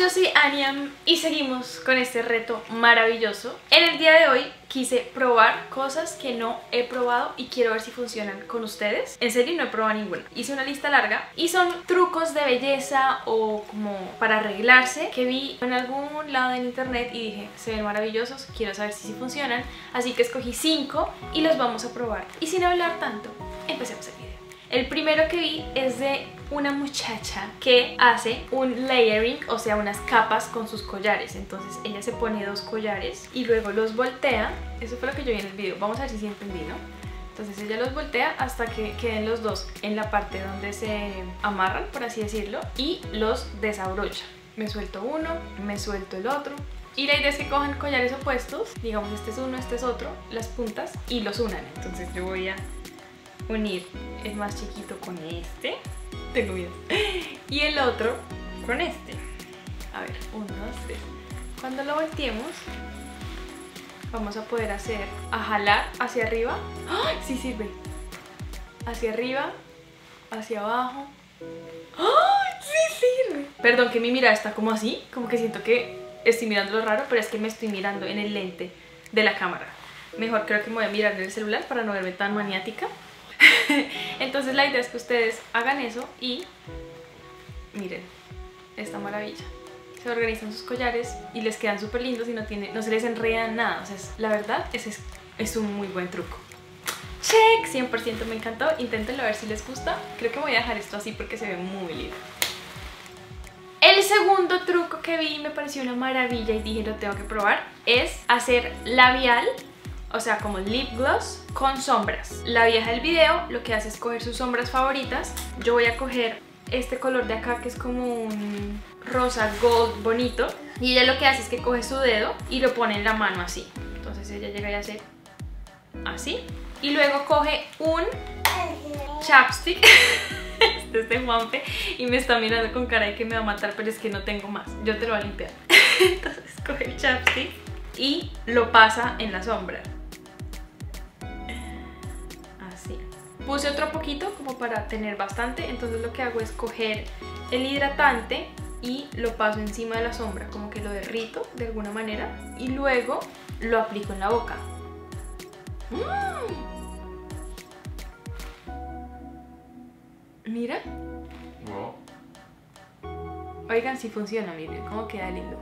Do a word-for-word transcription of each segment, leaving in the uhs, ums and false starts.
yo soy Aniam y seguimos con este reto maravilloso. En el día de hoy quise probar cosas que no he probado y quiero ver si funcionan con ustedes. En serio no he probado ninguna. Hice una lista larga y son trucos de belleza o como para arreglarse que vi en algún lado en internet y dije, se ven maravillosos, quiero saber si sí funcionan. Así que escogí cinco y los vamos a probar. Y sin hablar tanto, empecemos el video. El primero que vi es de una muchacha que hace un layering, o sea, unas capas con sus collares. Entonces ella se pone dos collares y luego los voltea. Eso fue lo que yo vi en el video. Vamos a ver si sí entendí, ¿no? Entonces ella los voltea hasta que queden los dos en la parte donde se amarran, por así decirlo, y los desabrocha. Me suelto uno, me suelto el otro. Y la idea es que cojan collares opuestos, digamos este es uno, este es otro, las puntas, y los unan. Entonces yo voy a unir el más chiquito con este, tengo miedo, y el otro con este. A ver, uno, dos, tres. Cuando lo volteemos vamos a poder hacer, a jalar hacia arriba. ¡Ay! Sí sirve. Hacia arriba, hacia abajo. ¡Ay! Sí sirve. Perdón que mi mirada está como así, como que siento que estoy mirando lo raro, pero es que me estoy mirando en el lente de la cámara. Mejor creo que me voy a mirar en el celular para no verme tan maniática. Entonces la idea es que ustedes hagan eso y miren esta maravilla. Se organizan sus collares y les quedan súper lindos y no, tiene, no se les enredan nada. O sea, es, la verdad, ese es, es un muy buen truco. Check, cien por ciento me encantó. Inténtenlo a ver si les gusta. Creo que voy a dejar esto así porque se ve muy lindo. El segundo truco que vi y me pareció una maravilla y dije lo tengo que probar es hacer labial, o sea, como lip gloss con sombras. La vieja del video lo que hace es coger sus sombras favoritas. Yo voy a coger este color de acá que es como un rosa gold bonito. Y ella lo que hace es que coge su dedo y lo pone en la mano así. Entonces ella llega y hace así. Y luego coge un chapstick. Este es de Juanfe y me está mirando con cara de que me va a matar, pero es que no tengo más. Yo te lo voy a limpiar. Entonces coge el chapstick y lo pasa en la sombra. Puse otro poquito como para tener bastante, entonces lo que hago es coger el hidratante y lo paso encima de la sombra, como que lo derrito de alguna manera y luego lo aplico en la boca. ¡Mmm! Mira. Wow. Oigan, si funciona, miren cómo queda lindo.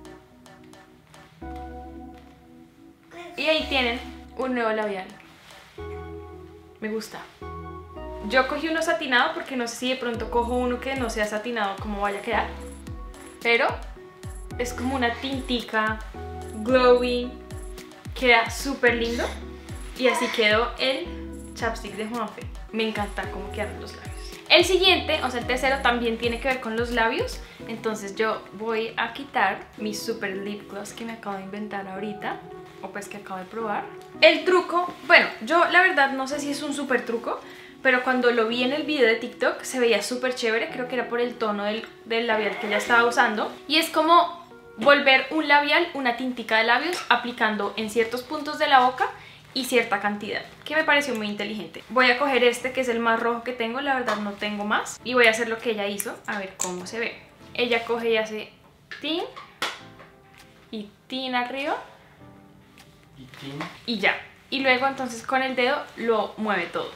Y ahí tienen un nuevo labial. Me gusta. Yo cogí uno satinado porque no sé si de pronto cojo uno que no sea satinado cómo vaya a quedar. Pero es como una tintica glowy. Queda súper lindo. Y así quedó el chapstick de Juanfe. Me encanta cómo quedan los labios. El siguiente, o sea el tercero, también tiene que ver con los labios. Entonces yo voy a quitar mi super lip gloss que me acabo de inventar ahorita, o pues que acabo de probar. El truco, bueno, yo la verdad no sé si es un súper truco, pero cuando lo vi en el video de TikTok se veía súper chévere. Creo que era por el tono del, del labial que ella estaba usando. Y es como volver un labial, una tintica de labios, aplicando en ciertos puntos de la boca y cierta cantidad, que me pareció muy inteligente. Voy a coger este que es el más rojo que tengo, la verdad no tengo más, y voy a hacer lo que ella hizo, a ver cómo se ve. Ella coge y hace tin y tin arriba Y tin. y ya. Y luego entonces con el dedo lo mueve todo.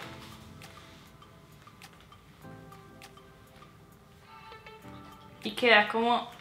Y queda como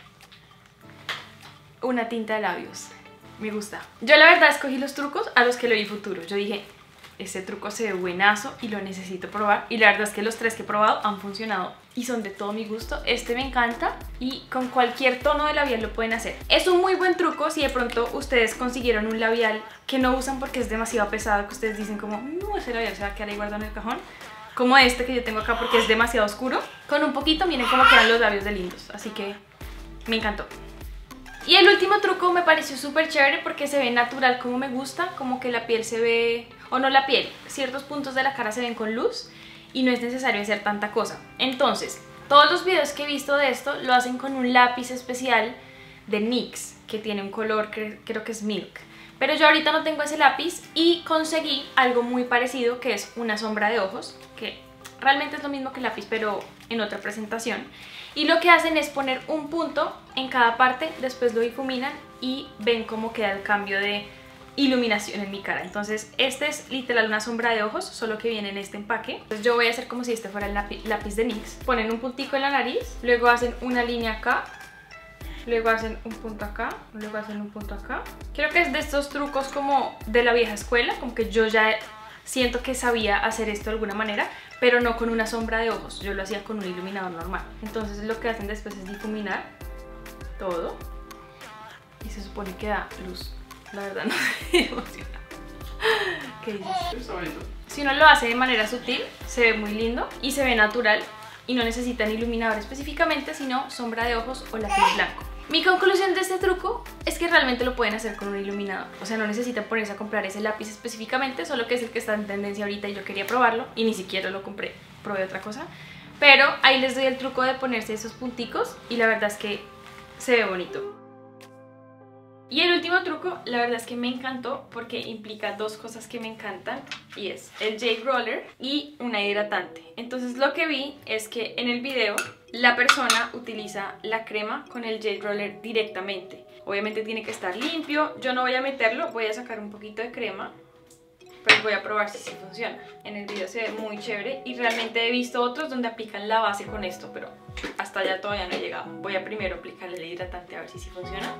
una tinta de labios. Me gusta. Yo la verdad escogí los trucos a los que le vi futuro. Yo dije, este truco se ve buenazo y lo necesito probar. Y la verdad es que los tres que he probado han funcionado y son de todo mi gusto. Este me encanta y con cualquier tono de labial lo pueden hacer. Es un muy buen truco si de pronto ustedes consiguieron un labial que no usan porque es demasiado pesado, que ustedes dicen como, no, ese labial se va a quedar ahí guardado en el cajón. Como este que yo tengo acá porque es demasiado oscuro. Con un poquito miren cómo quedan los labios de lindos. Así que me encantó. Y el último truco me pareció súper chévere porque se ve natural como me gusta, como que la piel se ve, o no la piel, ciertos puntos de la cara se ven con luz y no es necesario hacer tanta cosa. Entonces, todos los videos que he visto de esto lo hacen con un lápiz especial de NYX que tiene un color, que creo que es Milk. Pero yo ahorita no tengo ese lápiz y conseguí algo muy parecido que es una sombra de ojos, que realmente es lo mismo que el lápiz, pero en otra presentación. Y lo que hacen es poner un punto en cada parte, después lo difuminan y ven cómo queda el cambio de iluminación en mi cara. Entonces este es literal una sombra de ojos, solo que viene en este empaque. Entonces yo voy a hacer como si este fuera el lápiz, lápiz de NYX. Ponen un puntico en la nariz, luego hacen una línea acá, luego hacen un punto acá, luego hacen un punto acá. Creo que es de estos trucos como de la vieja escuela, como que yo ya siento que sabía hacer esto de alguna manera, pero no con una sombra de ojos, yo lo hacía con un iluminador normal. Entonces lo que hacen después es difuminar todo y se supone que da luz. La verdad no me emociona. ¿Qué dices? Está bonito. Si uno lo hace de manera sutil, se ve muy lindo y se ve natural y no necesitan iluminador específicamente, sino sombra de ojos o lápiz blanco. Mi conclusión de este truco es que realmente lo pueden hacer con un iluminador. O sea, no necesitan ponerse a comprar ese lápiz específicamente, solo que es el que está en tendencia ahorita y yo quería probarlo y ni siquiera lo compré, probé otra cosa. Pero ahí les doy el truco de ponerse esos punticos y la verdad es que se ve bonito. Y el último truco, la verdad es que me encantó porque implica dos cosas que me encantan y es el J Roller y una hidratante. Entonces lo que vi es que en el video la persona utiliza la crema con el J Roller directamente. Obviamente tiene que estar limpio, yo no voy a meterlo, voy a sacar un poquito de crema, pero voy a probar si sí funciona. En el video se ve muy chévere y realmente he visto otros donde aplican la base con esto, pero hasta allá todavía no he llegado. Voy a primero aplicarle el hidratante a ver si sí funciona.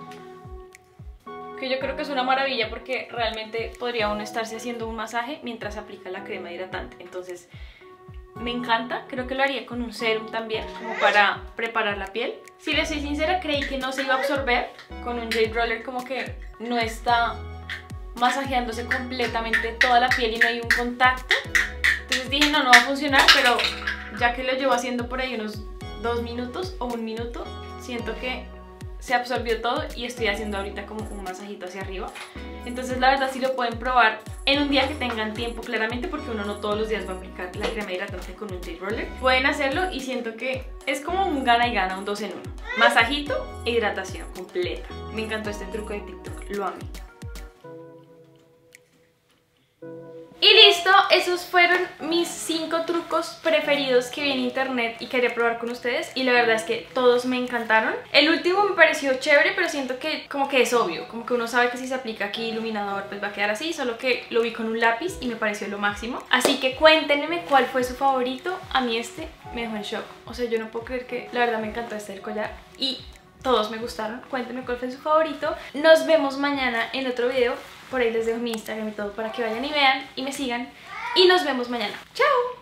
Que yo creo que es una maravilla porque realmente podría uno estarse haciendo un masaje mientras aplica la crema hidratante. Entonces me encanta, creo que lo haría con un serum también, como para preparar la piel. Si les soy sincera, creí que no se iba a absorber. Con un J Roller como que no está masajeándose completamente toda la piel y no hay un contacto. Entonces dije, no, no va a funcionar, pero ya que lo llevo haciendo por ahí unos dos minutos o un minuto, siento que se absorbió todo y estoy haciendo ahorita como un masajito hacia arriba. Entonces la verdad sí lo pueden probar en un día que tengan tiempo, claramente, porque uno no todos los días va a aplicar la crema hidratante con un J Roller. Pueden hacerlo y siento que es como un gana y gana, un dos en uno. Masajito e hidratación completa. Me encantó este truco de TikTok, lo amé. Y listo, esos fueron mis cinco trucos preferidos que vi en internet y quería probar con ustedes y la verdad es que todos me encantaron. El último me pareció chévere, pero siento que como que es obvio, como que uno sabe que si se aplica aquí iluminador pues va a quedar así, solo que lo vi con un lápiz y me pareció lo máximo. Así que cuéntenme cuál fue su favorito. A mí este me dejó en shock, o sea, yo no puedo creer que la verdad me encantó este del collar y todos me gustaron. Cuéntenme cuál fue su favorito. Nos vemos mañana en otro video. Por ahí les dejo mi Instagram y todo para que vayan y vean y me sigan. Y nos vemos mañana. ¡Chao!